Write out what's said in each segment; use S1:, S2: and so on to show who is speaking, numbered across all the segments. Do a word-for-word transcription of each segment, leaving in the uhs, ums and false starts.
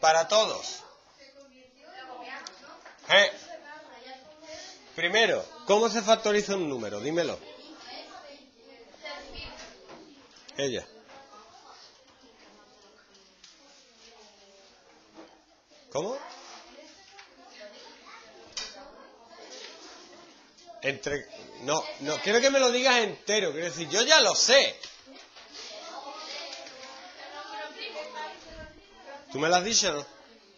S1: para todos. ¿Eh? Primero, ¿cómo se factoriza un número? Dímelo. Ella. ¿Cómo? Entre... No, no, quiero que me lo digas entero. Quiero decir, yo ya lo sé. ¿Tú me lo has dicho o no?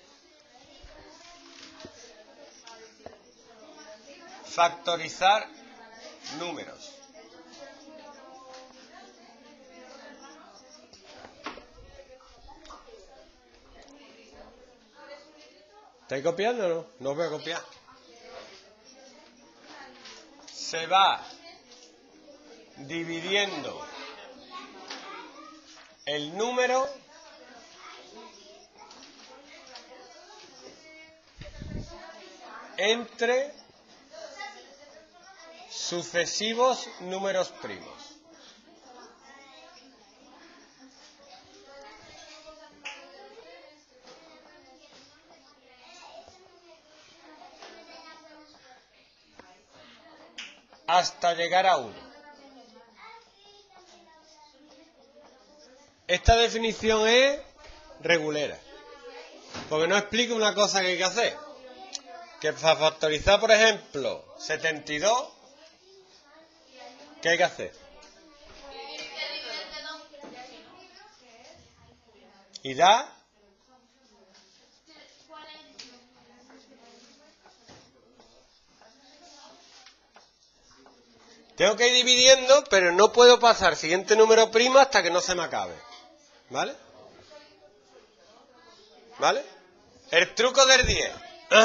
S1: Factorizar números. ¿Estáis copiando o no? No os voy a copiar. Se va dividiendo el número entre sucesivos números primos. Hasta llegar a uno. Esta definición es regulera, porque no explica una cosa que hay que hacer. Que para factorizar, por ejemplo, setenta y dos, ¿qué hay que hacer? Y da... Tengo que ir dividiendo, pero no puedo pasar siguiente número primo hasta que no se me acabe. ¿Vale? ¿Vale? El truco del diez.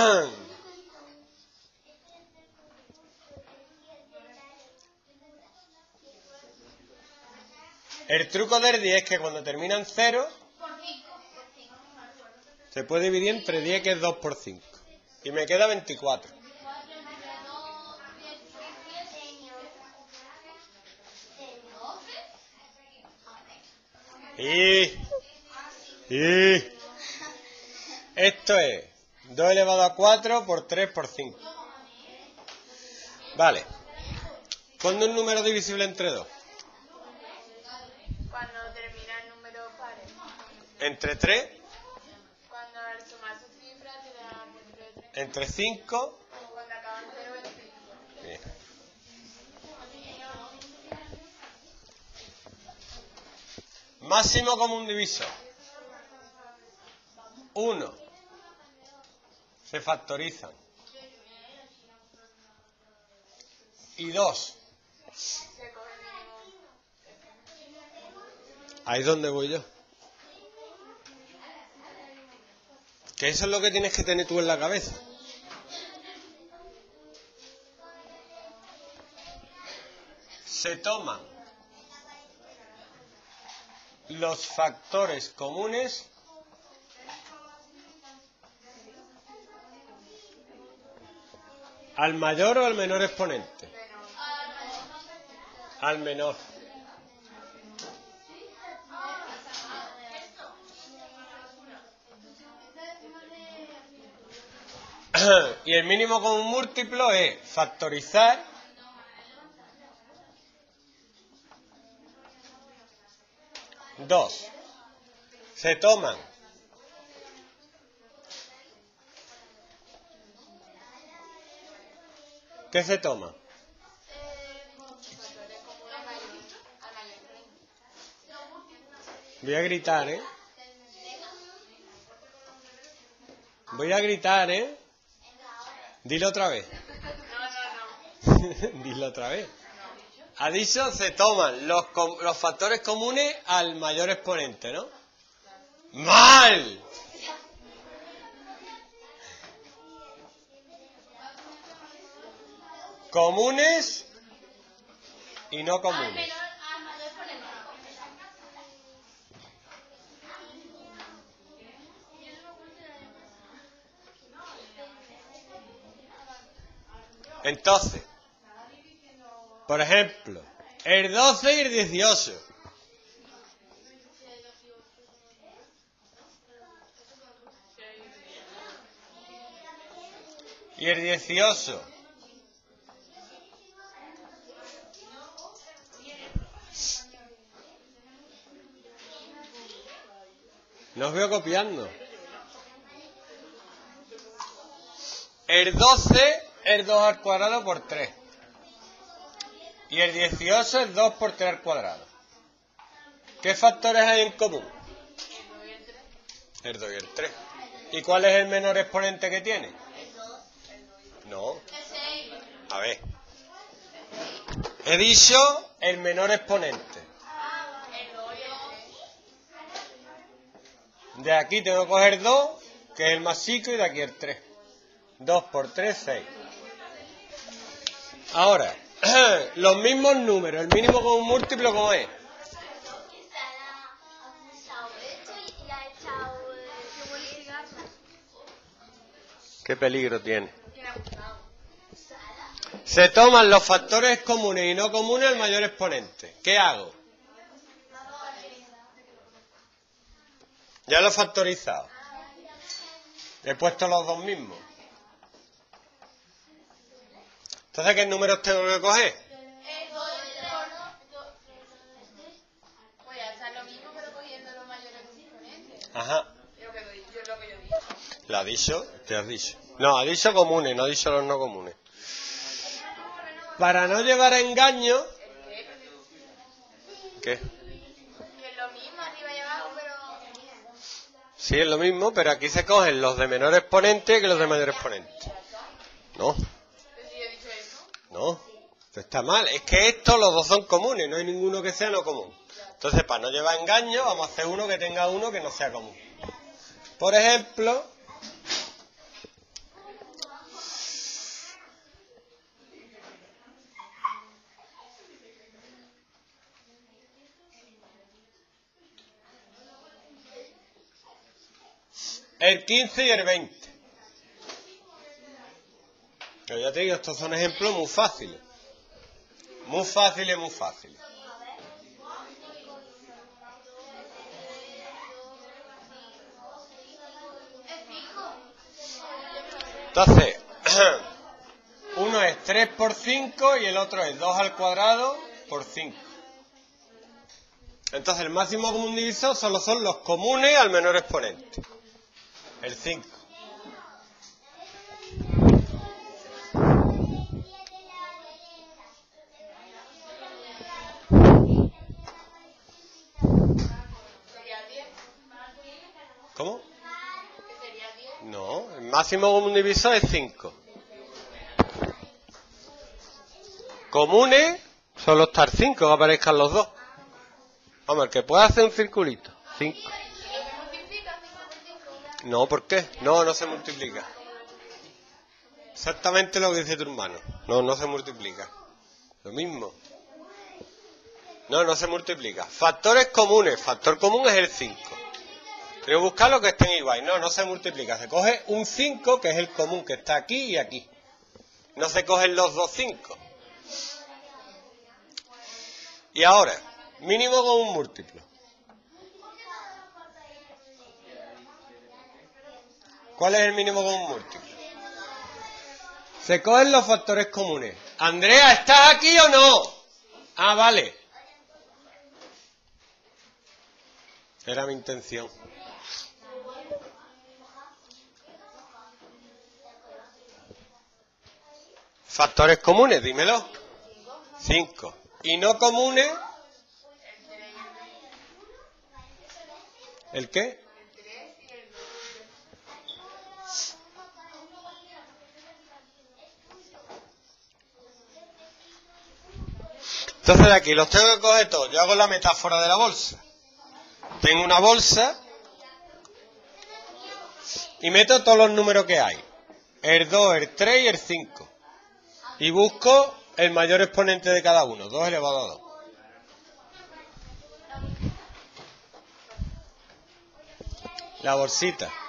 S1: El truco del diez es que cuando termina en cero, se puede dividir entre diez, que es dos por cinco. Y me queda veinticuatro. Y, y esto es dos elevado a cuatro por tres por cinco. Vale. ¿Cuándo es un número divisible entre dos?
S2: Cuando termina el número par.
S1: ¿Entre tres?
S2: Cuando al sumar sus cifras te da entre tres.
S1: ¿Entre cinco?
S2: Cuando acaba en cero es cinco.
S1: Bien. Máximo común divisor. uno. Se factorizan. Y dos. Ahí es donde voy yo. Que eso es lo que tienes que tener tú en la cabeza. Se toman los factores comunes al mayor o al menor exponente. Al menor. Y el mínimo común múltiplo es factorizar dos. Se toman ¿qué se toma? Voy a gritar, ¿eh? Voy a gritar, ¿eh? Dilo otra vez.
S2: No, no, no.
S1: Dilo otra vez. Ha dicho se toman los, los factores comunes al mayor exponente, ¿no? ¡Mal! Comunes y no comunes. Entonces, por ejemplo, el doce y el dieciocho. Y el dieciocho. No os veo copiando. El doce es dos al cuadrado por tres. Y el dieciocho es dos por tres al cuadrado. ¿Qué factores hay en común? El dos y el tres. ¿Y cuál es el menor exponente que tiene? No. A ver. He dicho el menor exponente. De aquí tengo que coger dos, que es el más chico, y de aquí el tres. dos por tres, seis. Ahora, los mismos números, el mínimo común múltiplo, ¿cómo es? ¿Qué peligro tiene? Se toman los factores comunes y no comunes al mayor exponente. ¿Qué hago? Ya lo he factorizado. He puesto los dos mismos. Entonces, ¿qué números tengo que coger?
S2: Pues hasta lo mismo, pero cogiendo los mayores exponentes.
S1: Ajá.
S2: Lo que yo, lo que yo digo.
S1: ¿Lo has dicho? ¿Qué has dicho? No, ha dicho comunes, no ha dicho los no comunes. Para no llevar a engaño... ¿Qué?
S2: Es lo mismo, arriba y abajo, pero...
S1: Sí, es lo mismo, pero aquí se cogen los de menor exponente que los de mayor exponente. No.
S2: ¿Pero si yo he dicho eso?
S1: No, esto está mal. Es que estos los dos son comunes, no hay ninguno que sea no común. Entonces, para no llevar engaño, vamos a hacer uno que tenga uno que no sea común. Por ejemplo, el quince y el veinte. Pero ya te digo, estos son ejemplos muy fáciles. Muy fáciles, muy fáciles. Entonces, uno es tres por cinco y el otro es dos al cuadrado por cinco. Entonces, el máximo común divisor solo son los comunes al menor exponente. El cinco. ¿Cómo? No, el máximo común divisor es cinco. Comunes, solo estar cinco, que aparezcan los dos. Vamos, el que pueda hacer un circulito. cinco. No, ¿por qué? No, no se multiplica. Exactamente lo que dice tu hermano. No, no se multiplica. Lo mismo. No, no se multiplica. Factores comunes. Factor común es el cinco. Tengo que buscar lo que estén igual. No, no se multiplica. Se coge un cinco, que es el común, que está aquí y aquí. No se cogen los dos cinco. Y ahora, mínimo común múltiplo. ¿Cuál es el mínimo común múltiplo? Se cogen los factores comunes. Andrea, ¿estás aquí o no? Ah, vale. Era mi intención. Factores comunes, dímelo. cinco. Y no comunes. ¿El qué? Entonces de aquí los tengo que coger todos. Yo hago la metáfora de la bolsa. Tengo una bolsa y meto todos los números que hay. El dos, el tres y el cinco. Y busco el mayor exponente de cada uno. dos elevado a dos. La bolsita.